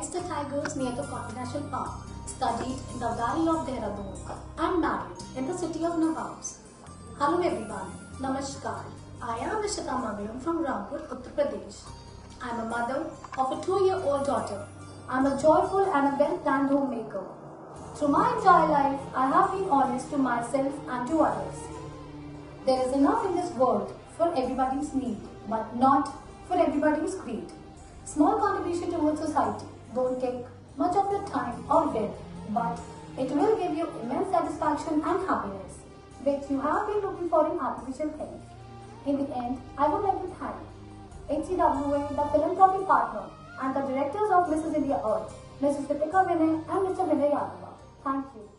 next to Tigers near the Cotton National Park, studied in the valley of Dehradun, and married in the city of Nawabs. Hello everyone, Namaskar. I am Nishita Mangalam from Rampur, Uttar Pradesh. I am a mother of a 2-year-old daughter. I am a joyful and a well-planned homemaker. Through my entire life, I have been honest to myself and to others. There is enough in this world for everybody's need, but not for everybody's greed. Small contribution towards society don't take much of your time or will, but it will give you immense satisfaction and happiness, which you have been looking for in artificial things. In the end, I would like to thank HCWA, the philanthropic partner, and the directors of Mrs. India Earth, Mrs. Ritika Vinay and Mr. Vinay Yadava. Thank you.